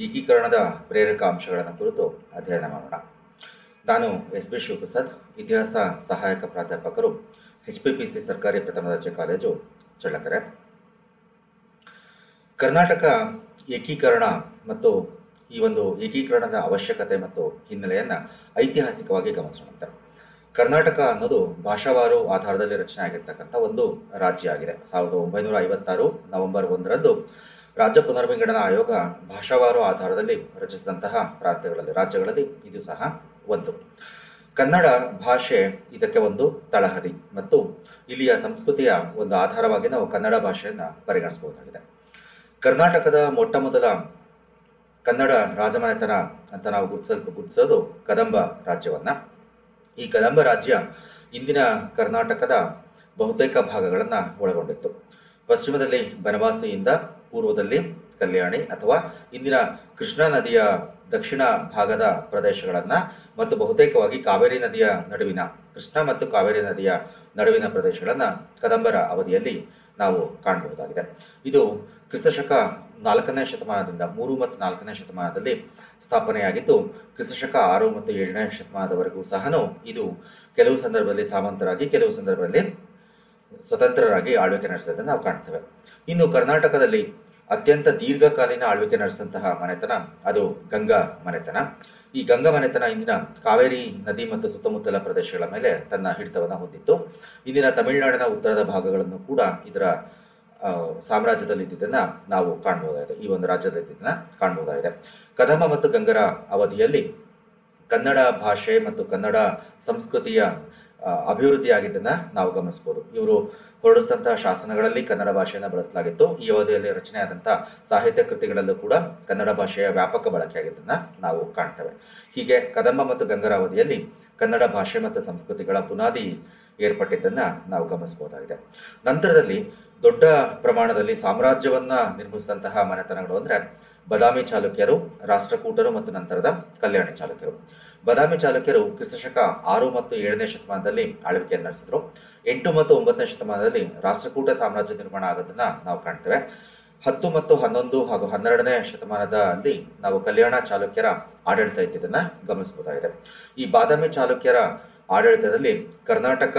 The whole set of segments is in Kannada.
ಏಕೀಕರಣದ ಪ್ರೇರಕ ಅಂಶಗಳನ್ನು ಕುರಿತು ಅಧ್ಯಯನ ಮಾಡೋಣ. ನಾನು ಎಸ್ ಬಿ ಶಿವಪ್ರಸಾದ್, ಇತಿಹಾಸ ಸಹಾಯಕ ಪ್ರಾಧ್ಯಾಪಕರು, HPPC ಸರ್ಕಾರಿ ಪ್ರಥಮ ದರ್ಜೆ ಕಾಲೇಜು, ಚಳ್ಳಕೆರೆ. ಕರ್ನಾಟಕ ಏಕೀಕರಣ ಮತ್ತು ಈ ಒಂದು ಏಕೀಕರಣದ ಅವಶ್ಯಕತೆ ಮತ್ತು ಹಿನ್ನೆಲೆಯನ್ನು ಐತಿಹಾಸಿಕವಾಗಿ ಗಮನಿಸೋಣ. ಕರ್ನಾಟಕ ಅನ್ನೋದು ಭಾಷಾವಾರು ಆಧಾರದಲ್ಲಿ ರಚನೆ ಆಗಿರ್ತಕ್ಕಂಥ ಒಂದು ರಾಜ್ಯ ಆಗಿದೆ. 1956 ನವೆಂಬರ್ 1ರಂದು ರಾಜ್ಯ ಪುನರ್ವಿಂಗಡನಾ ಆಯೋಗ ಭಾಷಾವಾರು ಆಧಾರದಲ್ಲಿ ರಚಿಸಿದಂತಹ ರಾಜ್ಯಗಳಲ್ಲಿ ಇದು ಸಹ ಒಂದು. ಕನ್ನಡ ಭಾಷೆ ಇದಕ್ಕೆ ಒಂದು ತಳಹದಿ ಮತ್ತು ಇಲ್ಲಿಯ ಸಂಸ್ಕೃತಿಯ ಒಂದು ಆಧಾರವಾಗಿ ನಾವು ಕನ್ನಡ ಭಾಷೆಯನ್ನು ಪರಿಗಣಿಸಬಹುದಾಗಿದೆ. ಕರ್ನಾಟಕದ ಮೊಟ್ಟ ಮೊದಲ ಕನ್ನಡ ರಾಜಮನೆತನ ಅಂತ ನಾವು ಗುರುತಿಸೋದು ಕದಂಬ ರಾಜ್ಯವನ್ನ. ಈ ಕದಂಬ ರಾಜ್ಯ ಇಂದಿನ ಕರ್ನಾಟಕದ ಬಹುತೇಕ ಭಾಗಗಳನ್ನು ಒಳಗೊಂಡಿತ್ತು. ಪಶ್ಚಿಮದಲ್ಲಿ ಬನವಾಸಿಯಿಂದ ಪೂರ್ವದಲ್ಲಿ ಕಲ್ಯಾಣಿ ಅಥವಾ ಇಂದಿನ ಕೃಷ್ಣಾ ನದಿಯ ದಕ್ಷಿಣ ಭಾಗದ ಪ್ರದೇಶಗಳನ್ನು ಮತ್ತು ಬಹುತೇಕವಾಗಿ ಕಾವೇರಿ ನದಿಯ ನಡುವಿನ ಕೃಷ್ಣಾ ಮತ್ತು ಕಾವೇರಿ ನದಿಯ ನಡುವಿನ ಪ್ರದೇಶಗಳನ್ನು ಕದಂಬರ ಅವಧಿಯಲ್ಲಿ ನಾವು ಕಾಣಬಹುದಾಗಿದೆ. ಇದು ಕ್ರಿಸ್ತಶಕ 4ನೇ ಶತಮಾನದಿಂದ 3 ಮತ್ತು 4ನೇ ಶತಮಾನದಲ್ಲಿ ಸ್ಥಾಪನೆಯಾಗಿದ್ದು, ಕ್ರಿಸ್ತಶಕ 6 ಮತ್ತು 7ನೇ ಶತಮಾನದವರೆಗೂ ಸಹ ಇದು ಕೆಲವು ಸಂದರ್ಭದಲ್ಲಿ ಸಾಮಂತರಾಗಿ ಕೆಲವು ಸಂದರ್ಭದಲ್ಲಿ ಸ್ವತಂತ್ರರಾಗಿ ಆಳ್ವಿಕೆ ನಡೆಸೋದನ್ನು ನಾವು ಕಾಣ್ತೇವೆ. ಇನ್ನು ಕರ್ನಾಟಕದಲ್ಲಿ ಅತ್ಯಂತ ದೀರ್ಘಕಾಲೀನ ಆಳ್ವಿಕೆ ನಡೆಸಿದಂತಹ ಮನೆತನ ಅದು ಗಂಗಾ ಮನೆತನ. ಈ ಗಂಗಾ ಮನೆತನ ಇಂದಿನ ಕಾವೇರಿ ನದಿ ಮತ್ತು ಸುತ್ತಮುತ್ತಲ ಪ್ರದೇಶಗಳ ಮೇಲೆ ತನ್ನ ಹಿಡಿತವನ್ನು ಹೊಂದಿತ್ತು. ಇಂದಿನ ತಮಿಳುನಾಡಿನ ಉತ್ತರದ ಭಾಗಗಳನ್ನು ಕೂಡ ಇದರ ಸಾಮ್ರಾಜ್ಯದಲ್ಲಿ ಇದ್ದಿದ್ದನ್ನು ನಾವು ಕಾಣಬಹುದಾಗಿದೆ. ಈ ಒಂದು ರಾಜ್ಯದಲ್ಲಿ ಇದ್ದಿದ್ದನ್ನು ಕಾಣಬಹುದಾಗಿದೆ. ಕದಂಬ ಮತ್ತು ಗಂಗರ ಅವಧಿಯಲ್ಲಿ ಕನ್ನಡ ಭಾಷೆ ಮತ್ತು ಕನ್ನಡ ಸಂಸ್ಕೃತಿಯ ಅಭಿವೃದ್ಧಿ ಆಗಿದ್ದನ್ನು ನಾವು ಗಮನಿಸಬಹುದು. ಇವರು ಹೊರಡಿಸಿದಂತಹ ಶಾಸನಗಳಲ್ಲಿ ಕನ್ನಡ ಭಾಷೆಯನ್ನು ಬಳಸಲಾಗಿತ್ತು. ಈ ಅವಧಿಯಲ್ಲಿ ರಚನೆಯಾದಂಥ ಸಾಹಿತ್ಯ ಕೃತಿಗಳಲ್ಲೂ ಕೂಡ ಕನ್ನಡ ಭಾಷೆಯ ವ್ಯಾಪಕ ಬಳಕೆಯಾಗಿದ್ದನ್ನು ನಾವು ಕಾಣ್ತೇವೆ. ಹೀಗೆ ಕದಂಬ ಮತ್ತು ಗಂಗರ ಅವಧಿಯಲ್ಲಿ ಕನ್ನಡ ಭಾಷೆ ಮತ್ತು ಸಂಸ್ಕೃತಿಗಳ ಬುನಾದಿ ಏರ್ಪಟ್ಟಿದ್ದನ್ನು ನಾವು ಗಮನಿಸಬಹುದಾಗಿದೆ. ನಂತರದಲ್ಲಿ ದೊಡ್ಡ ಪ್ರಮಾಣದಲ್ಲಿ ಸಾಮ್ರಾಜ್ಯವನ್ನ ನಿರ್ಮಿಸಿದಂತಹ ಮನೆತನಗಳು ಅಂದರೆ ಬಾದಾಮಿ ಚಾಲುಕ್ಯರು, ರಾಷ್ಟ್ರಕೂಟರು ಮತ್ತು ನಂತರದ ಕಲ್ಯಾಣಿ ಚಾಲುಕ್ಯರು. ಬಾದಾಮಿ ಚಾಲುಕ್ಯರು ಕ್ರಿಸ್ತಶಕ 6 ಮತ್ತು 7ನೇ ಶತಮಾನದಲ್ಲಿ ಆಳ್ವಿಕೆಯನ್ನು ನಡೆಸಿದ್ರು. 8 ಮತ್ತು 9ನೇ ಶತಮಾನದಲ್ಲಿ ರಾಷ್ಟ್ರಕೂಟ ಸಾಮ್ರಾಜ್ಯ ನಿರ್ಮಾಣ ಆಗೋದನ್ನ ನಾವು ಕಾಣ್ತೇವೆ. 10 ಮತ್ತು 11 ಹಾಗೂ 12ನೇ ಶತಮಾನದಲ್ಲಿ ನಾವು ಕಲ್ಯಾಣ ಚಾಲುಕ್ಯರ ಆಡಳಿತ ಇದ್ದಿದ್ದನ್ನ ಗಮನಿಸಬಹುದಾಗಿದೆ. ಈ ಬಾದಾಮಿ ಚಾಲುಕ್ಯರ ಆಡಳಿತದಲ್ಲಿ ಕರ್ನಾಟಕ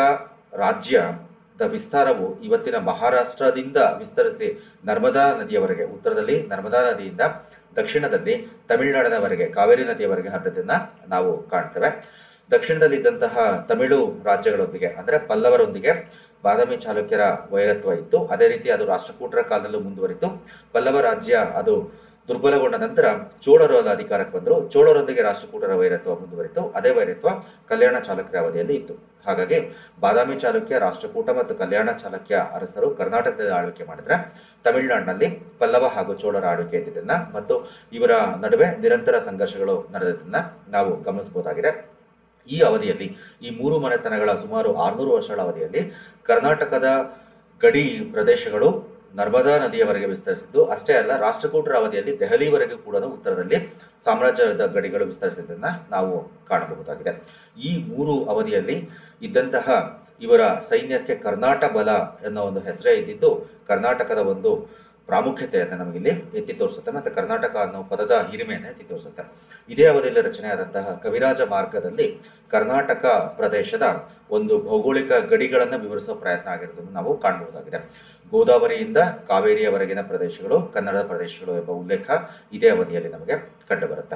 ರಾಜ್ಯದ ವಿಸ್ತಾರವು ಇವತ್ತಿನ ಮಹಾರಾಷ್ಟ್ರದಿಂದ ವಿಸ್ತರಿಸಿ ನರ್ಮದಾ ನದಿಯವರೆಗೆ, ಉತ್ತರದಲ್ಲಿ ನರ್ಮದಾ ನದಿಯಿಂದ ದಕ್ಷಿಣದಲ್ಲಿ ತಮಿಳುನಾಡಿನವರೆಗೆ ಕಾವೇರಿ ನದಿಯವರೆಗೆ ಹರಡಿದ್ದನ್ನ ನಾವು ಕಾಣ್ತೇವೆ. ದಕ್ಷಿಣದಲ್ಲಿದ್ದಂತಹ ತಮಿಳು ರಾಜ್ಯಗಳೊಂದಿಗೆ ಅಂದರೆ ಪಲ್ಲವರೊಂದಿಗೆ ಬಾದಾಮಿ ಚಾಲುಕ್ಯರ ವೈರತ್ವ ಇತ್ತು. ಅದೇ ರೀತಿ ಅದು ರಾಷ್ಟ್ರಕೂಟರ ಕಾಲದಲ್ಲೂ ಮುಂದುವರಿತು. ಪಲ್ಲವ ರಾಜ್ಯ ಅದು ದುರ್ಬಲಗೊಂಡ ನಂತರ ಚೋಳರು ಅಧಿಕಾರಕ್ಕೆ ಬಂದರು. ಚೋಳರೊಂದಿಗೆ ರಾಷ್ಟ್ರಕೂಟರ ವೈರತ್ವ ಮುಂದುವರಿತು. ಅದೇ ವೈರತ್ವ ಕಲ್ಯಾಣ ಚಾಲುಕ್ಯರ ಅವಧಿಯಲ್ಲಿ ಇತ್ತು. ಹಾಗಾಗಿ ಬಾದಾಮಿ ಚಾಲುಕ್ಯ, ರಾಷ್ಟ್ರಕೂಟ ಮತ್ತು ಕಲ್ಯಾಣ ಚಾಲುಕ್ಯ ಅರಸರು ಕರ್ನಾಟಕದಲ್ಲಿ ಆಳ್ವಿಕೆ ಮಾಡಿದ್ರೆ ತಮಿಳುನಾಡಿನಲ್ಲಿ ಪಲ್ಲವ ಹಾಗೂ ಚೋಳರ ಆಳ್ವಿಕೆ ಇದ್ದಿದ್ದನ್ನ ಮತ್ತು ಇವರ ನಡುವೆ ನಿರಂತರ ಸಂಘರ್ಷಗಳು ನಡೆದಿದ್ದನ್ನ ನಾವು ಗಮನಿಸಬಹುದಾಗಿದೆ. ಈ ಅವಧಿಯಲ್ಲಿ ಈ 3 ಮನೆತನಗಳ ಸುಮಾರು 600 ವರ್ಷಗಳ ಅವಧಿಯಲ್ಲಿ ಕರ್ನಾಟಕದ ಗಡಿ ಪ್ರದೇಶಗಳು ನರ್ಮದಾ ನದಿಯವರೆಗೆ ವಿಸ್ತರಿಸಿದ್ದು ಅಷ್ಟೇ ಅಲ್ಲ, ರಾಷ್ಟ್ರಕೂಟರ ಅವಧಿಯಲ್ಲಿ ದೆಹಲಿವರೆಗೂ ಕೂಡ ಉತ್ತರದಲ್ಲಿ ಸಾಮ್ರಾಜ್ಯದ ಗಡಿಗಳು ವಿಸ್ತರಿಸಿದ್ದನ್ನ ನಾವು ಕಾಣಬಹುದಾಗಿದೆ. ಈ 3 ಅವಧಿಯಲ್ಲಿ ಇದ್ದಂತಹ ಇವರ ಸೈನ್ಯಕ್ಕೆ ಕರ್ನಾಟ ಬಲ ಎನ್ನೋ ಒಂದು ಹೆಸರೇ ಇದ್ದಿದ್ದು ಕರ್ನಾಟಕದ ಒಂದು ಪ್ರಾಮುಖ್ಯತೆಯನ್ನು ನಮಗಿಲ್ಲಿ ಎತ್ತಿ ತೋರಿಸುತ್ತೆ ಮತ್ತು ಕರ್ನಾಟಕ ಅನ್ನೋ ಪದದ ಹಿರಿಮೆಯನ್ನು ಎತ್ತಿ ತೋರಿಸುತ್ತೆ. ಇದೇ ಅವಧಿಯಲ್ಲಿ ರಚನೆಯಾದಂತಹ ಕವಿರಾಜ ಮಾರ್ಗದಲ್ಲಿ ಕರ್ನಾಟಕ ಪ್ರದೇಶದ ಒಂದು ಭೌಗೋಳಿಕ ಗಡಿಗಳನ್ನು ವಿವರಿಸುವ ಪ್ರಯತ್ನ ಆಗಿರೋದನ್ನು ನಾವು ಕಾಣಬಹುದಾಗಿದೆ. ಗೋದಾವರಿಯಿಂದ ಕಾವೇರಿಯವರೆಗಿನ ಪ್ರದೇಶಗಳು ಕನ್ನಡ ಪ್ರದೇಶಗಳು ಎಂಬ ಉಲ್ಲೇಖ ಇದೇ ಅವಧಿಯಲ್ಲಿ ನಮಗೆ ಕಂಡುಬರುತ್ತೆ.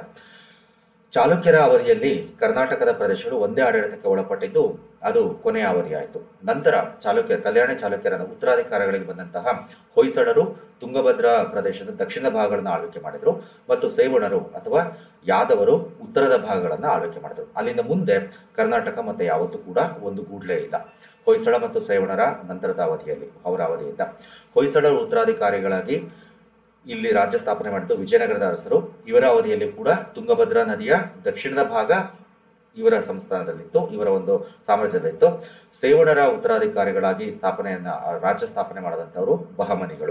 ಚಾಲುಕ್ಯರ ಅವಧಿಯಲ್ಲಿ ಕರ್ನಾಟಕದ ಪ್ರದೇಶಗಳು ಒಂದೇ ಆಡಳಿತಕ್ಕೆ ಒಳಪಟ್ಟಿದ್ದು ಅದು ಕೊನೆಯ ಅವಧಿಯಾಯಿತು. ನಂತರ ಕಲ್ಯಾಣಿ ಚಾಲುಕ್ಯರ ಉತ್ತರಾಧಿಕಾರಿಗಳಿಗೆ ಬಂದಂತಹ ಹೊಯ್ಸಳರು ತುಂಗಭದ್ರಾ ಪ್ರದೇಶದ ದಕ್ಷಿಣ ಭಾಗಗಳನ್ನು ಆಳ್ವಿಕೆ ಮಾಡಿದರು ಮತ್ತು ಸೇವಣರು ಅಥವಾ ಯಾದವರು ಉತ್ತರದ ಭಾಗಗಳನ್ನು ಆಳ್ವಿಕೆ ಮಾಡಿದರು. ಅಲ್ಲಿಂದ ಮುಂದೆ ಕರ್ನಾಟಕ ಮತ್ತೆ ಯಾವತ್ತೂ ಕೂಡ ಒಂದು ಗೂಡ್ಲೇ ಇಲ್ಲ. ಹೊಯ್ಸಳ ಮತ್ತು ಸೇವಣರ ನಂತರದ ಅವಧಿಯಲ್ಲಿ ಅವರ ಅವಧಿಯಿಂದ ಹೊಯ್ಸಳರು ಉತ್ತರಾಧಿಕಾರಿಗಳಾಗಿ ಇಲ್ಲಿ ರಾಜ್ಯ ಸ್ಥಾಪನೆ ಮಾಡಿದ್ದು ವಿಜಯನಗರದ ಅರಸರು. ಇವರ ಅವಧಿಯಲ್ಲಿ ಕೂಡ ತುಂಗಭದ್ರಾ ನದಿಯ ದಕ್ಷಿಣದ ಭಾಗ ಇವರ ಸಂಸ್ಥಾನದಲ್ಲಿತ್ತು, ಇವರ ಒಂದು ಸಾಮ್ರಾಜ್ಯದಲ್ಲಿತ್ತು. ಸೇವಣರ ಉತ್ತರಾಧಿಕಾರಿಗಳಾಗಿ ರಾಜ್ಯ ಸ್ಥಾಪನೆ ಮಾಡಿದಂಥವರು ಬಹಮನಿಗಳು.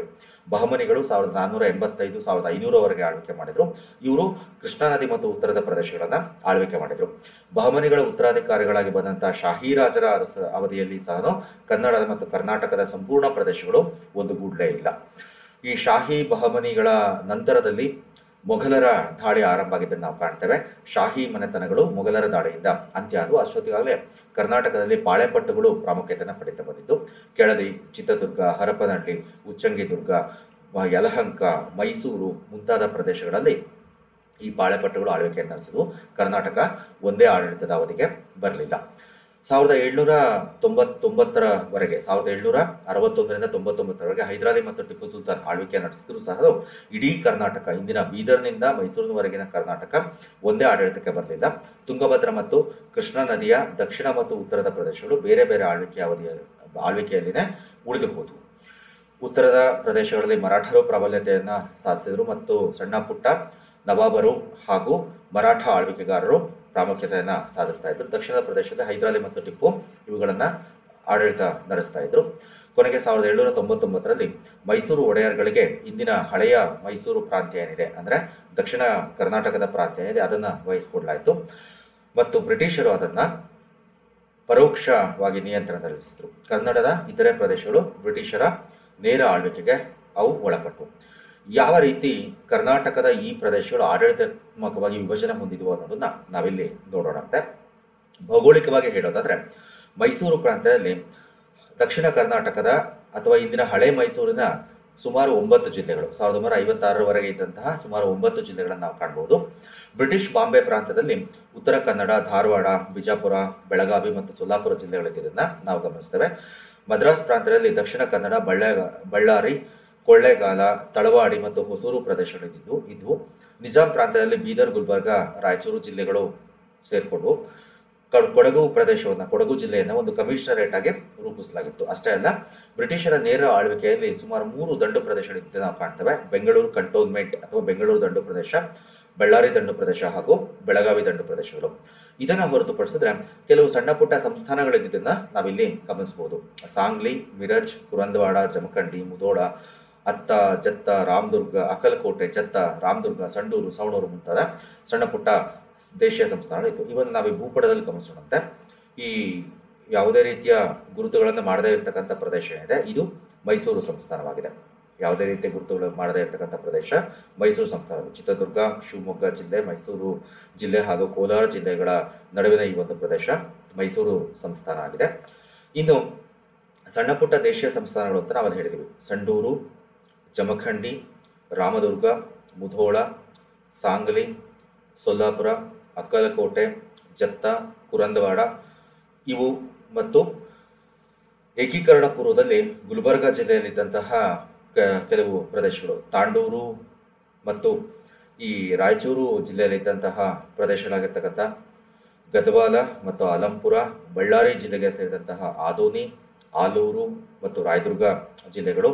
1485 1500ವರೆಗೆ ಆಳ್ವಿಕೆ ಮಾಡಿದ್ರು. ಇವರು ಕೃಷ್ಣಾ ನದಿ ಮತ್ತು ಉತ್ತರದ ಪ್ರದೇಶಗಳನ್ನ ಆಳ್ವಿಕೆ ಮಾಡಿದ್ರು. ಬಹಮನಿಗಳ ಉತ್ತರಾಧಿಕಾರಿಗಳಾಗಿ ಬಂದಂತಹ ಶಾಹಿ ರಾಜರ ಅವಧಿಯಲ್ಲಿ ಸಹ ಕನ್ನಡ ಮತ್ತು ಕರ್ನಾಟಕದ ಸಂಪೂರ್ಣ ಪ್ರದೇಶಗಳು ಒಂದು ಗೂಡ್ಲೇ ಇಲ್ಲ. ಈ ಶಾಹಿ ಬಹಮನಿಗಳ ನಂತರದಲ್ಲಿ ಮೊಘಲರ ದಾಳಿ ಆರಂಭ ಆಗಿದ್ದನ್ನು ನಾವು ಕಾಣ್ತೇವೆ. ಶಾಹಿ ಮನೆತನಗಳು ಮೊಘಲರ ದಾಳಿಯಿಂದ ಅಂತ್ಯ ಆದವು. ಅಷ್ಟೊತ್ತಿಗಾಗಲೇ ಕರ್ನಾಟಕದಲ್ಲಿ ಪಾಳೆಪಟ್ಟುಗಳು ಪ್ರಾಮುಖ್ಯತೆಯನ್ನು ಪಡೆಯುತ್ತಾ ಬಂದಿದ್ದು. ಕೆಳದಿ, ಚಿತ್ರದುರ್ಗ, ಹರಪನಹಳ್ಳಿ, ಉಚ್ಚಂಗಿದುರ್ಗ, ಯಲಹಂಕ, ಮೈಸೂರು ಮುಂತಾದ ಪ್ರದೇಶಗಳಲ್ಲಿ ಈ ಪಾಳೆಪಟ್ಟುಗಳು ಆಳ್ವಿಕೆಯನ್ನು ನಡೆಸಿದ್ವು. ಕರ್ನಾಟಕ ಒಂದೇ ಆಡಳಿತದ ಅವಧಿಗೆ ಬರಲಿಲ್ಲ. 1799ರವರೆಗೆ 1761ರಿಂದ 99ರವರೆಗೆ ಹೈದರಾಲಿ ಮತ್ತು ಟಿಪ್ಪು ಸುಲ್ತಾನ್ ಆಳ್ವಿಕೆ ನಡೆಸಿದ್ರು ಸಹ ಇಡೀ ಕರ್ನಾಟಕ, ಇಂದಿನ ಬೀದರ್ನಿಂದ ಮೈಸೂರಿನವರೆಗಿನ ಕರ್ನಾಟಕ ಒಂದೇ ಆಡಳಿತಕ್ಕೆ ಬರಲಿಲ್ಲ. ತುಂಗಭದ್ರಾ ಮತ್ತು ಕೃಷ್ಣಾ ನದಿಯ ದಕ್ಷಿಣ ಮತ್ತು ಉತ್ತರದ ಪ್ರದೇಶಗಳು ಬೇರೆ ಬೇರೆ ಆಳ್ವಿಕೆಯಲ್ಲಿನೇ ಉಳಿದು ಹೋದವು. ಉತ್ತರದ ಪ್ರದೇಶಗಳಲ್ಲಿ ಮರಾಠರು ಪ್ರಾಬಲ್ಯತೆಯನ್ನು ಸಾಧಿಸಿದರು ಮತ್ತು ಸಣ್ಣ ಪುಟ್ಟ ನವಾಬರು ಹಾಗೂ ಮರಾಠ ಆಳ್ವಿಕೆಗಾರರು ಪ್ರಾಮುಖ್ಯತೆಯನ್ನು ಸಾಧಿಸ್ತಾ ಇದ್ರು. ದಕ್ಷಿಣದ ಪ್ರದೇಶದಲ್ಲಿ ಹೈದರಾಲಿ ಮತ್ತು ಟಿಪ್ಪು ಇವುಗಳನ್ನು ಆಡಳಿತ ನಡೆಸ್ತಾ ಇದ್ರು. ಕೊನೆಗೆ 1799ರಲ್ಲಿ ಮೈಸೂರು ಒಡೆಯರ್ಗಳಿಗೆ ಇಂದಿನ ಹಳೆಯ ಮೈಸೂರು ಪ್ರಾಂತ್ಯ ಏನಿದೆ, ಅಂದರೆ ದಕ್ಷಿಣ ಕರ್ನಾಟಕದ ಪ್ರಾಂತ್ಯ ಏನಿದೆ, ಅದನ್ನು ವಹಿಸಿಕೊಡಲಾಯಿತು ಮತ್ತು ಬ್ರಿಟಿಷರು ಅದನ್ನು ಪರೋಕ್ಷವಾಗಿ ನಿಯಂತ್ರಣದಲ್ಲಿರಿಸಿದ್ರು. ಕನ್ನಡದ ಇತರೆ ಪ್ರದೇಶಗಳು ಬ್ರಿಟಿಷರ ನೇರ ಆಳ್ವಿಕೆಗೆ ಅವು ಒಳಪಟ್ಟವು. ಯಾವ ರೀತಿ ಕರ್ನಾಟಕದ ಈ ಪ್ರದೇಶಗಳು ಆಡಳಿತಾತ್ಮಕವಾಗಿ ವಿಭಜನೆ ಹೊಂದಿದ್ವು ಅನ್ನೋದನ್ನ ನಾವಿಲ್ಲಿ ನೋಡೋಣಂತೆ. ಭೌಗೋಳಿಕವಾಗಿ ಹೇಳೋದಾದ್ರೆ ಮೈಸೂರು ಪ್ರಾಂತ್ಯದಲ್ಲಿ ದಕ್ಷಿಣ ಕರ್ನಾಟಕದ ಅಥವಾ ಇಂದಿನ ಹಳೆ ಮೈಸೂರಿನ ಸುಮಾರು 9 ಜಿಲ್ಲೆಗಳು, 1956ರವರೆಗೆ ಇದ್ದಂತಹ ಸುಮಾರು 9 ಜಿಲ್ಲೆಗಳನ್ನು ನಾವು ಕಾಣಬಹುದು. ಬ್ರಿಟಿಷ್ ಬಾಂಬೆ ಪ್ರಾಂತ್ಯದಲ್ಲಿ ಉತ್ತರ ಕನ್ನಡ, ಧಾರವಾಡ, ಬಿಜಾಪುರ, ಬೆಳಗಾವಿ ಮತ್ತು ಸೊಲ್ಲಾಪುರ ಜಿಲ್ಲೆಗಳಿದ್ದನ್ನು ನಾವು ಗಮನಿಸ್ತೇವೆ. ಮದ್ರಾಸ್ ಪ್ರಾಂತ್ಯದಲ್ಲಿ ದಕ್ಷಿಣ ಕನ್ನಡ, ಬಳ್ಳಾರಿ, ಕೊಳ್ಳೇಗಾಲ, ತಳವಾಡಿ ಮತ್ತು ಹೊಸೂರು ಪ್ರದೇಶಗಳಿದ್ವು. ನಿಜಾಂ ಪ್ರಾಂತ್ಯದಲ್ಲಿ ಬೀದರ್, ಗುಲ್ಬರ್ಗ, ರಾಯಚೂರು ಜಿಲ್ಲೆಗಳು ಸೇರ್ಕೊಂಡು ಕೊಡಗು ಜಿಲ್ಲೆಯನ್ನು ಒಂದು ಕಮಿಷನರೇಟ್ ಆಗಿ ರೂಪಿಸಲಾಗಿತ್ತು. ಅಷ್ಟೇ ಅಲ್ಲ, ಬ್ರಿಟಿಷರ ನೇರ ಆಳ್ವಿಕೆಯಲ್ಲಿ ಸುಮಾರು 3 ದಂಡು ಪ್ರದೇಶಗಳಿದ್ದ ನಾವು ಕಾಣ್ತೇವೆ. ಬೆಂಗಳೂರು ಕಂಟೋನ್ಮೆಂಟ್ ಅಥವಾ ಬೆಂಗಳೂರು ದಂಡು ಪ್ರದೇಶ, ಬಳ್ಳಾರಿ ದಂಡು ಪ್ರದೇಶ ಹಾಗೂ ಬೆಳಗಾವಿ ದಂಡು ಪ್ರದೇಶಗಳು. ಇದನ್ನ ಹೊರತುಪಡಿಸಿದ್ರೆ ಕೆಲವು ಸಣ್ಣ ಪುಟ್ಟ ಸಂಸ್ಥಾನಗಳಿದ್ದನ್ನ ನಾವಿಲ್ಲಿ ಗಮನಿಸಬಹುದು. ಸಾಂಗ್ಲಿ, ಮಿರಜ್, ಕುರಂದವಾಡ, ಜಮಖಂಡಿ, ಮುಧೋಳ, ಅತ್ತ, ಜತ್ತ, ರಾಮದುರ್ಗ, ಅಕಲಕೋಟೆ, ಜತ್ತ, ರಾಮದುರ್ಗ, ಸಂಡೂರು, ಸವಣೂರು ಮುಂತಾದ ಸಣ್ಣ ಪುಟ್ಟ ದೇಶೀಯ ಸಂಸ್ಥಾನಗಳಿತ್ತು. ಇವನ್ನು ನಾವು ಈ ಭೂಪಟದಲ್ಲಿ ಗಮನಿಸೋಣಂತೆ. ಈ ಯಾವುದೇ ರೀತಿಯ ಗುರುತುಗಳನ್ನು ಮಾಡದೇ ಇರತಕ್ಕಂಥ ಪ್ರದೇಶ ಏನಿದೆ, ಇದು ಮೈಸೂರು ಸಂಸ್ಥಾನವಾಗಿದೆ. ಯಾವುದೇ ರೀತಿಯ ಗುರುತುಗಳು ಮಾಡದೇ ಇರತಕ್ಕಂಥ ಪ್ರದೇಶ ಮೈಸೂರು ಸಂಸ್ಥಾನ. ಚಿತ್ರದುರ್ಗ, ಶಿವಮೊಗ್ಗ ಜಿಲ್ಲೆ, ಮೈಸೂರು ಜಿಲ್ಲೆ ಹಾಗೂ ಕೋಲಾರ ಜಿಲ್ಲೆಗಳ ನಡುವಿನ ಈ ಒಂದು ಪ್ರದೇಶ ಮೈಸೂರು ಸಂಸ್ಥಾನ ಆಗಿದೆ. ಇನ್ನು ಸಣ್ಣ ಪುಟ್ಟ ದೇಶೀಯ ಸಂಸ್ಥಾನಗಳು ಅಂತ ನಾವು ಹೇಳಿದ್ವಿ. ಸಂಡೂರು, ಜಮಖಂಡಿ, ರಾಮದುರ್ಗ, ಮುಧೋಳ, ಸಾಂಗ್ಲಿ, ಸೊಲ್ಲಾಪುರ, ಅಕ್ಕಲಕೋಟೆ, ಜತ್ತ, ಕುರಂದವಾಡ ಇವು ಮತ್ತು ಏಕೀಕರಣ ಪೂರ್ವದಲ್ಲಿ ಗುಲ್ಬರ್ಗ ಜಿಲ್ಲೆಯಲ್ಲಿದ್ದಂತಹ ಕೆಲವು ಪ್ರದೇಶಗಳು, ತಾಂಡೂರು ಮತ್ತು ಈ ರಾಯಚೂರು ಜಿಲ್ಲೆಯಲ್ಲಿದ್ದಂತಹ ಪ್ರದೇಶಗಳಾಗಿರ್ತಕ್ಕಂಥ ಗದವಾಲ ಮತ್ತು ಆಲಂಪುರ, ಬಳ್ಳಾರಿ ಜಿಲ್ಲೆಗೆ ಸೇರಿದಂತಹ ಆದೋನಿ, ಆಲೂರು ಮತ್ತು ರಾಯದುರ್ಗ ಜಿಲ್ಲೆಗಳು,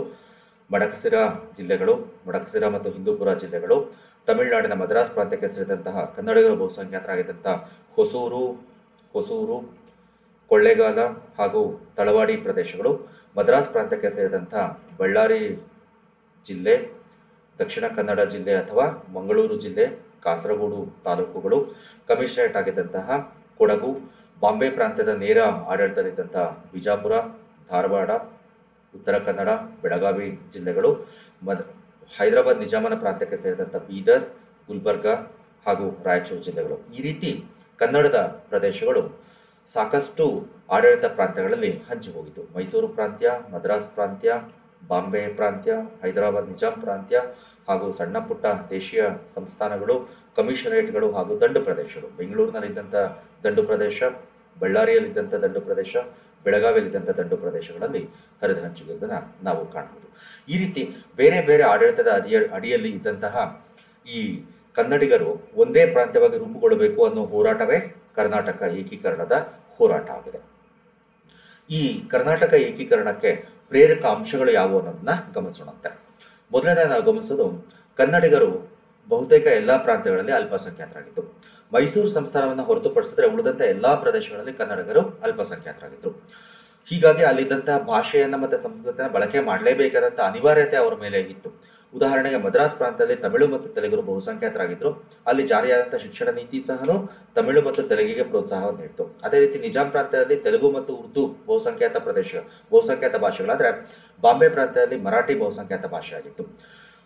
ಮಡಕಸಿರ ಮತ್ತು ಹಿಂದೂಪುರ ಜಿಲ್ಲೆಗಳು, ತಮಿಳುನಾಡಿನ ಮದ್ರಾಸ್ ಪ್ರಾಂತ್ಯಕ್ಕೆ ಸೇರಿದಂತಹ ಕನ್ನಡಿಗರು ಬಹುಸಂಖ್ಯಾತರಾಗಿದ್ದಂತಹ ಹೊಸೂರು, ಕೊಳ್ಳೇಗಾಲ ಹಾಗೂ ತಳವಾಡಿ ಪ್ರದೇಶಗಳು, ಮದ್ರಾಸ್ ಪ್ರಾಂತ್ಯಕ್ಕೆ ಸೇರಿದಂತಹ ಬಳ್ಳಾರಿ ಜಿಲ್ಲೆ, ದಕ್ಷಿಣ ಕನ್ನಡ ಜಿಲ್ಲೆ ಅಥವಾ ಮಂಗಳೂರು ಜಿಲ್ಲೆ, ಕಾಸರಗೋಡು ತಾಲೂಕುಗಳು, ಕಮಿಷನರೇಟ್ ಆಗಿದ್ದಂತಹ ಕೊಡಗು, ಬಾಂಬೆ ಪ್ರಾಂತ್ಯದ ನೇರ ಆಡಳಿತದಲ್ಲಿದ್ದಂತಹ ಬಿಜಾಪುರ, ಧಾರವಾಡ, ಉತ್ತರ ಕನ್ನಡ, ಬೆಳಗಾವಿ ಜಿಲ್ಲೆಗಳು, ಹೈದರಾಬಾದ್ ನಿಜಾಮನ ಪ್ರಾಂತ್ಯಕ್ಕೆ ಸೇರಿದಂಥ ಬೀದರ್, ಗುಲ್ಬರ್ಗ ಹಾಗೂ ರಾಯಚೂರು ಜಿಲ್ಲೆಗಳು. ಈ ರೀತಿ ಕನ್ನಡದ ಪ್ರದೇಶಗಳು ಸಾಕಷ್ಟು ಆಡಳಿತ ಪ್ರಾಂತ್ಯಗಳಲ್ಲಿ ಹಂಚಿ ಹೋಗಿತ್ತು. ಮೈಸೂರು ಪ್ರಾಂತ್ಯ, ಮದ್ರಾಸ್ ಪ್ರಾಂತ್ಯ, ಬಾಂಬೆ ಪ್ರಾಂತ್ಯ, ಹೈದರಾಬಾದ್ ನಿಜಾಂ ಪ್ರಾಂತ್ಯ ಹಾಗೂ ಸಣ್ಣ ಪುಟ್ಟ ದೇಶೀಯ ಸಂಸ್ಥಾನಗಳು, ಕಮಿಷನರೇಟ್ಗಳು ಹಾಗೂ ದಂಡು ಪ್ರದೇಶಗಳು. ಬೆಂಗಳೂರಿನಲ್ಲಿದ್ದಂಥ ದಂಡು ಪ್ರದೇಶ, ಬಳ್ಳಾರಿಯಲ್ಲಿದ್ದಂಥ ದಂಡು ಪ್ರದೇಶ, ಬೆಳಗಾವಿಯಲ್ಲಿದ್ದಂಥ ದಂಡು ಪ್ರದೇಶಗಳಲ್ಲಿ ಹರಿದು ಹಂಚಿರುವುದನ್ನು ನಾವು ಕಾಣಬಹುದು. ಈ ರೀತಿ ಬೇರೆ ಬೇರೆ ಆಡಳಿತದ ಅಡಿಯಲ್ಲಿ ಇದ್ದಂತಹ ಈ ಕನ್ನಡಿಗರು ಒಂದೇ ಪ್ರಾಂತ್ಯವಾಗಿ ರೂಪುಗೊಳ್ಳಬೇಕು ಅನ್ನೋ ಹೋರಾಟವೇ ಕರ್ನಾಟಕ ಏಕೀಕರಣದ ಹೋರಾಟ ಆಗಿದೆ. ಈ ಕರ್ನಾಟಕ ಏಕೀಕರಣಕ್ಕೆ ಪ್ರೇರಕ ಅಂಶಗಳು ಯಾವುವು ಅನ್ನೋದನ್ನ ಗಮನಿಸೋಣಂತೆ. ಮೊದಲನೇ ನಾವು ಗಮನಿಸೋದು, ಕನ್ನಡಿಗರು ಬಹುತೇಕ ಎಲ್ಲಾ ಪ್ರಾಂತ್ಯಗಳಲ್ಲಿ ಅಲ್ಪಸಂಖ್ಯಾತರಾಗಿದ್ದು. ಮೈಸೂರು ಸಂಸ್ಥಾನವನ್ನು ಹೊರತುಪಡಿಸಿದ್ರೆ ಉಳಿದಂತೆ ಎಲ್ಲಾ ಪ್ರದೇಶಗಳಲ್ಲಿ ಕನ್ನಡಿಗರು ಅಲ್ಪಸಂಖ್ಯಾತರಾಗಿದ್ದರು. ಹೀಗಾಗಿ ಅಲ್ಲಿದ್ದಂತಹ ಭಾಷೆಯನ್ನ ಮತ್ತು ಸಂಸ್ಕೃತಿಯನ್ನು ಬಳಕೆ ಮಾಡಲೇಬೇಕಾದಂಥ ಅನಿವಾರ್ಯತೆ ಅವರ ಮೇಲೆ ಇತ್ತು. ಉದಾಹರಣೆಗೆ ಮದ್ರಾಸ್ ಪ್ರಾಂತ್ಯದಲ್ಲಿ ತಮಿಳು ಮತ್ತು ತೆಲುಗರು ಬಹುಸಂಖ್ಯಾತರಾಗಿದ್ದರು. ಅಲ್ಲಿ ಜಾರಿಯಾದಂತಹ ಶಿಕ್ಷಣ ನೀತಿ ಸಹ ತಮಿಳು ಮತ್ತು ತೆಲುಗಿಗೆ ಪ್ರೋತ್ಸಾಹವನ್ನು ನೀಡಿತು. ಅದೇ ರೀತಿ ನಿಜಾಂ ಪ್ರಾಂತ್ಯದಲ್ಲಿ ತೆಲುಗು ಮತ್ತು ಉರ್ದು ಬಹುಸಂಖ್ಯಾತ ಭಾಷೆಗಳಾದರೆ ಬಾಂಬೆ ಪ್ರಾಂತ್ಯದಲ್ಲಿ ಮರಾಠಿ ಬಹುಸಂಖ್ಯಾತ ಭಾಷೆ ಆಗಿತ್ತು.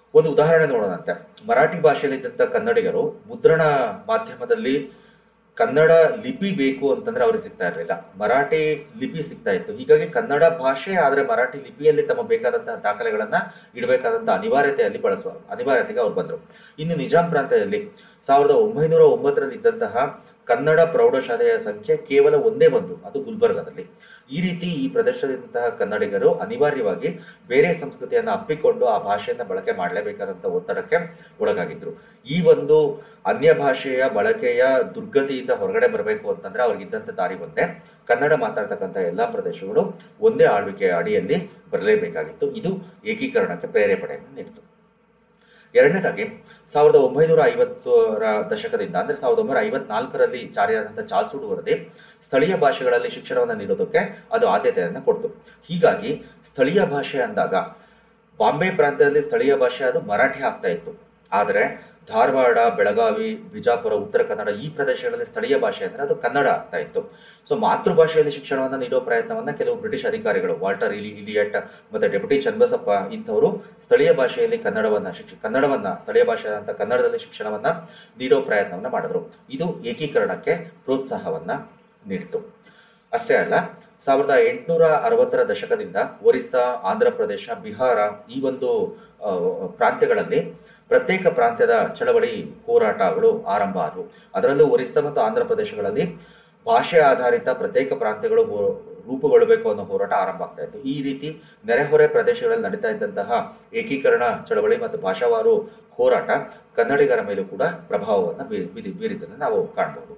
ಒಂದು ಉದಾಹರಣೆ ನೋಡೋಣಂತೆ. ಮರಾಠಿ ಭಾಷೆಯಲ್ಲಿದ್ದಂಥ ಕನ್ನಡಿಗರು ಮುದ್ರಣ ಮಾಧ್ಯಮದಲ್ಲಿ ಕನ್ನಡ ಲಿಪಿ ಬೇಕು ಅಂತಂದ್ರೆ ಅವ್ರಿಗೆ ಸಿಗ್ತಾ ಇರಲಿಲ್ಲ, ಮರಾಠಿ ಲಿಪಿ ಸಿಗ್ತಾ ಇತ್ತು. ಹೀಗಾಗಿ ಕನ್ನಡ ಭಾಷೆ ಆದರೆ ಮರಾಠಿ ಲಿಪಿಯಲ್ಲಿ ತಮ್ಮ ಬೇಕಾದಂತಹ ದಾಖಲೆಗಳನ್ನ ಇಡಬೇಕಾದಂತಹ ಅನಿವಾರ್ಯತೆಗೆ ಅವ್ರು ಬಂದರು. ಇನ್ನು ನಿಜಾಂ ಪ್ರಾಂತ್ಯದಲ್ಲಿ 1909ರಲ್ಲಿ ಇದ್ದಂತಹ ಕನ್ನಡ ಪ್ರೌಢಶಾಲೆಯ ಸಂಖ್ಯೆ ಕೇವಲ ಒಂದೇ ಒಂದು, ಅದು ಗುಲ್ಬರ್ಗಾದಲ್ಲಿ. ಈ ರೀತಿ ಈ ಪ್ರದೇಶದಂತಹ ಕನ್ನಡಿಗರು ಅನಿವಾರ್ಯವಾಗಿ ಬೇರೆ ಸಂಸ್ಕೃತಿಯನ್ನು ಅಪ್ಪಿಕೊಂಡು ಆ ಭಾಷೆಯನ್ನು ಬಳಕೆ ಮಾಡಲೇಬೇಕಾದಂಥ ಒತ್ತಡಕ್ಕೆ ಒಳಗಾಗಿದ್ರು. ಈ ಒಂದು ಅನ್ಯ ಭಾಷೆಯ ಬಳಕೆಯ ದುರ್ಗತಿಯಿಂದ ಹೊರಗಡೆ ಬರಬೇಕು ಅಂತಂದ್ರೆ ಅವ್ರಿಗಿದ್ದಂಥ ದಾರಿ ಒಂದೇ, ಕನ್ನಡ ಮಾತಾಡ್ತಕ್ಕಂಥ ಎಲ್ಲ ಪ್ರದೇಶಗಳು ಒಂದೇ ಆಳ್ವಿಕೆಯ ಅಡಿಯಲ್ಲಿ ಬರಲೇಬೇಕಾಗಿತ್ತು. ಇದು ಏಕೀಕರಣಕ್ಕೆ ಪ್ರೇರೇಪಣೆಯನ್ನು ನೀಡಿತು. ಎರಡನೇದಾಗಿ 1950ರ ದಶಕದಿಂದ ಅಂದ್ರೆ 1954ರಲ್ಲಿ ಜಾರಿಯಾದಂಥ ಚಾರ್ಲ್ಸ್ ವುಡ್ ವರದಿ ಸ್ಥಳೀಯ ಭಾಷೆಗಳಲ್ಲಿ ಶಿಕ್ಷಣವನ್ನು ನೀಡೋದಕ್ಕೆ ಅದು ಆದ್ಯತೆಯನ್ನು ಕೊಡ್ತು. ಹೀಗಾಗಿ ಸ್ಥಳೀಯ ಭಾಷೆ ಅಂದಾಗ ಬಾಂಬೆ ಪ್ರಾಂತ್ಯದಲ್ಲಿ ಸ್ಥಳೀಯ ಭಾಷೆ ಅದು ಮರಾಠಿ ಆಗ್ತಾ ಇತ್ತು. ಆದರೆ ಧಾರವಾಡ, ಬೆಳಗಾವಿ, ಬಿಜಾಪುರ, ಉತ್ತರ ಕನ್ನಡ ಈ ಪ್ರದೇಶಗಳಲ್ಲಿ ಸ್ಥಳೀಯ ಭಾಷೆ ಅಂದರೆ ಅದು ಕನ್ನಡ ಆಗ್ತಾ ಇತ್ತು. ಸೊ ಮಾತೃಭಾಷೆಯಲ್ಲಿ ಶಿಕ್ಷಣವನ್ನು ನೀಡೋ ಪ್ರಯತ್ನವನ್ನ ಕೆಲವು ಬ್ರಿಟಿಷ್ ಅಧಿಕಾರಿಗಳು, ವಾಲ್ಟರ್ ಇಲಿಯಟ್ ಮತ್ತೆ ಡೆಪ್ಯೂಟಿ ಚನ್ನಬಸಪ್ಪ ಇಂಥವರು ಸ್ಥಳೀಯ ಭಾಷೆಯಲ್ಲಿ ಕನ್ನಡವನ್ನ ಸ್ಥಳೀಯ ಭಾಷೆ ಅಂತ ಕನ್ನಡದಲ್ಲಿ ಶಿಕ್ಷಣವನ್ನ ನೀಡೋ ಪ್ರಯತ್ನವನ್ನ ಮಾಡಿದ್ರು. ಇದು ಏಕೀಕರಣಕ್ಕೆ ಪ್ರೋತ್ಸಾಹವನ್ನ ನೀಡಿತು. ಅಷ್ಟೇ ಅಲ್ಲ, 1860ರ ದಶಕದಿಂದ ಒರಿಸ್ಸಾ, ಆಂಧ್ರ ಪ್ರದೇಶ, ಬಿಹಾರ ಈ ಒಂದು ಪ್ರಾಂತ್ಯಗಳಲ್ಲಿ ಪ್ರತ್ಯೇಕ ಪ್ರಾಂತ್ಯದ ಚಳವಳಿ ಹೋರಾಟಗಳು ಆರಂಭ ಆದವು. ಅದರಲ್ಲೂ ಒರಿಸ್ಸಾ ಮತ್ತು ಆಂಧ್ರ ಪ್ರದೇಶಗಳಲ್ಲಿ ಭಾಷೆ ಆಧಾರಿತ ಪ್ರತ್ಯೇಕ ಪ್ರಾಂತ್ಯಗಳು ರೂಪುಗೊಳ್ಳಬೇಕು ಅನ್ನೋ ಹೋರಾಟ ಆರಂಭ ಆಗ್ತಾ ಇತ್ತು. ಈ ರೀತಿ ನೆರೆಹೊರೆ ಪ್ರದೇಶಗಳಲ್ಲಿ ನಡೀತಾ ಇದ್ದಂತಹ ಏಕೀಕರಣ ಚಳವಳಿ ಮತ್ತು ಭಾಷಾವಾರು ಹೋರಾಟ ಕನ್ನಡಿಗರ ಮೇಲೂ ಕೂಡ ಪ್ರಭಾವವನ್ನು ಬೀರಿದ್ದನ್ನು ನಾವು ಕಾಣಬಹುದು.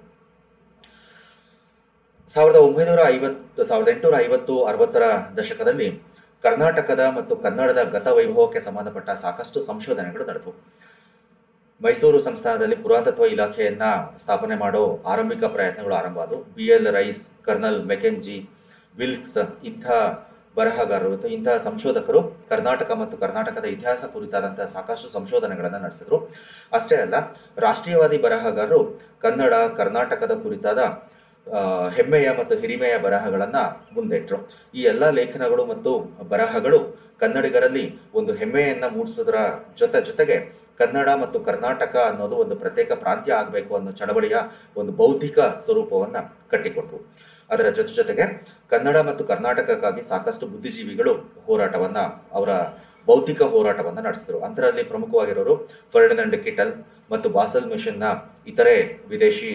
1850-60ರ ದಶಕದಲ್ಲಿ ಕರ್ನಾಟಕದ ಮತ್ತು ಕನ್ನಡದ ಗತವೈಭವಕ್ಕೆ ಸಂಬಂಧಪಟ್ಟ ಸಾಕಷ್ಟು ಸಂಶೋಧನೆಗಳು ನಡೆದವು. ಮೈಸೂರು ಸಂಸ್ಥಾನದಲ್ಲಿ ಪುರಾತತ್ವ ಇಲಾಖೆಯನ್ನ ಸ್ಥಾಪನೆ ಮಾಡೋ ಆರಂಭಿಕ ಪ್ರಯತ್ನಗಳು ಆರಂಭ ಆದವು. BL Rice, colonel Mackenzie, Wilks ಇಂಥ ಬರಹಗಾರರು, ಇಂತಹ ಸಂಶೋಧಕರು ಕರ್ನಾಟಕ ಮತ್ತು ಕರ್ನಾಟಕದ ಇತಿಹಾಸ ಕುರಿತಾದಂತಹ ಸಾಕಷ್ಟು ಸಂಶೋಧನೆಗಳನ್ನು ನಡೆಸಿದ್ರು. ಅಷ್ಟೇ ಅಲ್ಲ, ರಾಷ್ಟ್ರೀಯವಾದಿ ಬರಹಗಾರರು ಕನ್ನಡ, ಕರ್ನಾಟಕದ ಕುರಿತಾದ ಹೆಮ್ಮೆಯ ಮತ್ತು ಹಿರಿಮೆಯ ಬರಹಗಳನ್ನ ಮುಂದಿಟ್ರು. ಈ ಎಲ್ಲ ಲೇಖನಗಳು ಮತ್ತು ಬರಹಗಳು ಕನ್ನಡಿಗರಲ್ಲಿ ಒಂದು ಹೆಮ್ಮೆಯನ್ನ ಮೂಡಿಸೋದ್ರ ಜೊತೆಗೆ ಕನ್ನಡ ಮತ್ತು ಕರ್ನಾಟಕ ಅನ್ನೋದು ಒಂದು ಪ್ರತ್ಯೇಕ ಪ್ರಾಂತ್ಯ ಆಗಬೇಕು ಅನ್ನೋ ಚಳವಳಿಯ ಒಂದು ಬೌದ್ಧಿಕ ಸ್ವರೂಪವನ್ನ ಕಟ್ಟಿಕೊಟ್ರು. ಅದರ ಜೊತೆಗೆ ಕನ್ನಡ ಮತ್ತು ಕರ್ನಾಟಕಕ್ಕಾಗಿ ಸಾಕಷ್ಟು ಬುದ್ಧಿಜೀವಿಗಳು ಅವರ ಬೌದ್ಧಿಕ ಹೋರಾಟವನ್ನು ನಡೆಸಿದರು. ಅಂತರಲ್ಲಿ ಪ್ರಮುಖವಾಗಿರೋರು ಫರ್ಡಿನಂಡ್ ಕಿಟಲ್ ಮತ್ತು ಬಾಸಲ್ ಮಿಷನ್ನ ಇತರೆ ವಿದೇಶಿ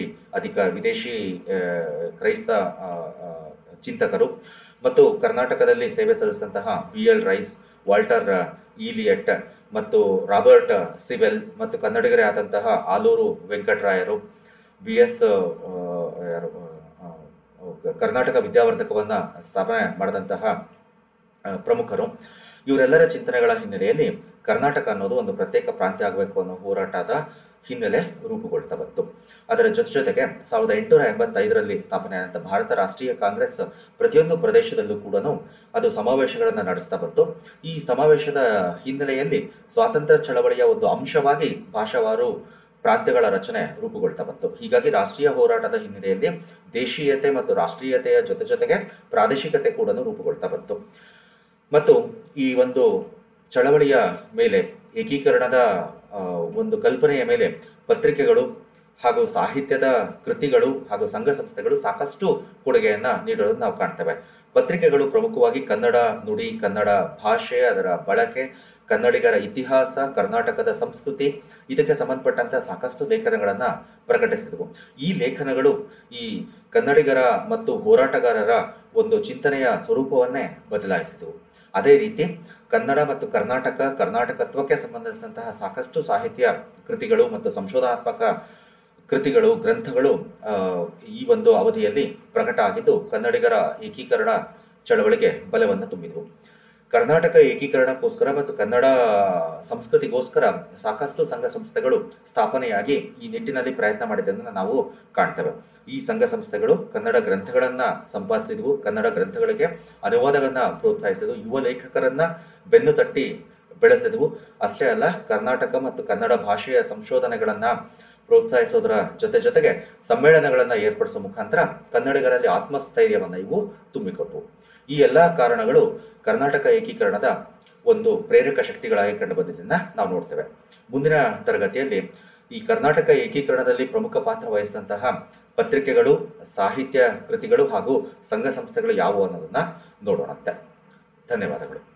ಕ್ರೈಸ್ತ ಚಿಂತಕರು ಮತ್ತು ಕರ್ನಾಟಕದಲ್ಲಿ ಸೇವೆ ಸಲ್ಲಿಸಿದಂತಹ BL ರೈಸ್, ವಾಲ್ಟರ್ ಇಲಿಯಟ್ ಮತ್ತು ರಾಬರ್ಟ್ ಸಿವೆಲ್ ಮತ್ತು ಕನ್ನಡಿಗರೇ ಆದಂತಹ ಆಲೂರು ವೆಂಕಟರಾಯರು, BS ಕರ್ನಾಟಕ ವಿದ್ಯಾವರ್ಧಕವನ್ನ ಸ್ಥಾಪನೆ ಮಾಡಿದಂತಹ ಪ್ರಮುಖರು, ಇವರೆಲ್ಲರ ಚಿಂತನೆಗಳ ಹಿನ್ನೆಲೆಯಲ್ಲಿ ಕರ್ನಾಟಕ ಅನ್ನೋದು ಒಂದು ಪ್ರತ್ಯೇಕ ಪ್ರಾಂತ್ಯ ಆಗಬೇಕು ಅನ್ನೋ ಹೋರಾಟದ ಹಿನ್ನೆಲೆ ರೂಪುಗೊಳ್ತಾ ಬಂತು. ಅದರ ಜೊತೆಗೆ 1885ರಲ್ಲಿ ಸ್ಥಾಪನೆ ಆದಂಥ ಭಾರತ ರಾಷ್ಟ್ರೀಯ ಕಾಂಗ್ರೆಸ್ ಪ್ರತಿಯೊಂದು ಪ್ರದೇಶದಲ್ಲೂ ಕೂಡ ಅದು ಸಮಾವೇಶಗಳನ್ನು ನಡೆಸ್ತಾ ಬಂತು. ಈ ಸಮಾವೇಶದ ಹಿನ್ನೆಲೆಯಲ್ಲಿ ಸ್ವಾತಂತ್ರ್ಯ ಚಳವಳಿಯ ಒಂದು ಅಂಶವಾಗಿ ಭಾಷಾವಾರು ಪ್ರಾಂತ್ಯಗಳ ರಚನೆ ರೂಪುಗೊಳ್ತಾ ಬಂತು. ಹೀಗಾಗಿ ರಾಷ್ಟ್ರೀಯ ಹೋರಾಟದ ಹಿನ್ನೆಲೆಯಲ್ಲಿ ದೇಶೀಯತೆ ಮತ್ತು ರಾಷ್ಟ್ರೀಯತೆಯ ಜೊತೆಗೆ ಪ್ರಾದೇಶಿಕತೆ ಕೂಡ ರೂಪುಗೊಳ್ತಾ ಬಂತು. ಮತ್ತು ಈ ಒಂದು ಚಳವಳಿಯ ಮೇಲೆ, ಏಕೀಕರಣದ ಒಂದು ಕಲ್ಪನೆಯ ಮೇಲೆ ಪತ್ರಿಕೆಗಳು ಹಾಗೂ ಸಾಹಿತ್ಯದ ಕೃತಿಗಳು ಹಾಗೂ ಸಂಘ ಸಂಸ್ಥೆಗಳು ಸಾಕಷ್ಟು ಕೊಡುಗೆಯನ್ನ ನೀಡೋದನ್ನು ನಾವು ಕಾಣ್ತೇವೆ. ಪತ್ರಿಕೆಗಳು ಪ್ರಮುಖವಾಗಿ ಕನ್ನಡ ನುಡಿ, ಕನ್ನಡ ಭಾಷೆ, ಅದರ ಬಳಕೆ, ಕನ್ನಡಿಗರ ಇತಿಹಾಸ, ಕರ್ನಾಟಕದ ಸಂಸ್ಕೃತಿ ಇದಕ್ಕೆ ಸಂಬಂಧಪಟ್ಟಂತಹ ಸಾಕಷ್ಟು ಲೇಖನಗಳನ್ನು ಪ್ರಕಟಿಸಿದವು. ಈ ಲೇಖನಗಳು ಈ ಕನ್ನಡಿಗರ ಮತ್ತು ಹೋರಾಟಗಾರರ ಒಂದು ಚಿಂತನೆಯ ಸ್ವರೂಪವನ್ನೇ ಬದಲಾಯಿಸಿದವು. ಅದೇ ರೀತಿ ಕನ್ನಡ ಮತ್ತು ಕರ್ನಾಟಕತ್ವಕ್ಕೆ ಸಂಬಂಧಿಸಿದಂತಹ ಸಾಕಷ್ಟು ಸಾಹಿತ್ಯ ಕೃತಿಗಳು ಮತ್ತು ಸಂಶೋಧನಾತ್ಮಕ ಕೃತಿಗಳು, ಗ್ರಂಥಗಳು ಈ ಒಂದು ಅವಧಿಯಲ್ಲಿ ಪ್ರಕಟ ಆಗಿದ್ದು ಕನ್ನಡಿಗರ ಏಕೀಕರಣ ಚಳವಳಿಗೆ ಬಲವನ್ನು ತುಂಬಿದವು. ಕರ್ನಾಟಕ ಏಕೀಕರಣಕ್ಕೋಸ್ಕರ ಮತ್ತು ಕನ್ನಡ ಸಂಸ್ಕೃತಿಗೋಸ್ಕರ ಸಾಕಷ್ಟು ಸಂಘ ಸಂಸ್ಥೆಗಳು ಸ್ಥಾಪನೆಯಾಗಿ ಈ ನಿಟ್ಟಿನಲ್ಲಿ ಪ್ರಯತ್ನ ಮಾಡಿದ್ದನ್ನು ನಾವು ಕಾಣ್ತೇವೆ. ಈ ಸಂಘ ಸಂಸ್ಥೆಗಳು ಕನ್ನಡ ಗ್ರಂಥಗಳನ್ನ ಸಂಪಾದಿಸಿದವು, ಕನ್ನಡ ಗ್ರಂಥಗಳಿಗೆ ಅನುವಾದಗಳನ್ನ ಪ್ರೋತ್ಸಾಹಿಸಿದವು, ಯುವ ಲೇಖಕರನ್ನ ಬೆನ್ನು ತಟ್ಟಿ ಬೆಳೆಸಿದವು. ಅಷ್ಟೇ ಅಲ್ಲ, ಕರ್ನಾಟಕ ಮತ್ತು ಕನ್ನಡ ಭಾಷೆಯ ಸಂಶೋಧನೆಗಳನ್ನ ಪ್ರೋತ್ಸಾಹಿಸೋದರ ಜೊತೆಗೆ ಸಮ್ಮೇಳನಗಳನ್ನ ಏರ್ಪಡಿಸುವ ಮುಖಾಂತರ ಕನ್ನಡಿಗರಲ್ಲಿ ಆತ್ಮಸ್ಥೈರ್ಯವನ್ನ ಇವು ತುಂಬಿಕೊಟ್ಟವು. ಈ ಎಲ್ಲ ಕಾರಣಗಳು ಕರ್ನಾಟಕ ಏಕೀಕರಣದ ಒಂದು ಪ್ರೇರಕ ಶಕ್ತಿಗಳಾಗಿ ಕಂಡುಬಂದಿದ್ದನ್ನು ನಾವು ನೋಡ್ತೇವೆ. ಮುಂದಿನ ತರಗತಿಯಲ್ಲಿ ಈ ಕರ್ನಾಟಕ ಏಕೀಕರಣದಲ್ಲಿ ಪ್ರಮುಖ ಪಾತ್ರ ವಹಿಸಿದಂತಹ ಪತ್ರಿಕೆಗಳು, ಸಾಹಿತ್ಯ ಕೃತಿಗಳು ಹಾಗೂ ಸಂಘ ಸಂಸ್ಥೆಗಳು ಯಾವುವು ಅನ್ನೋದನ್ನ ನೋಡೋಣಂತೆ. ಧನ್ಯವಾದಗಳು.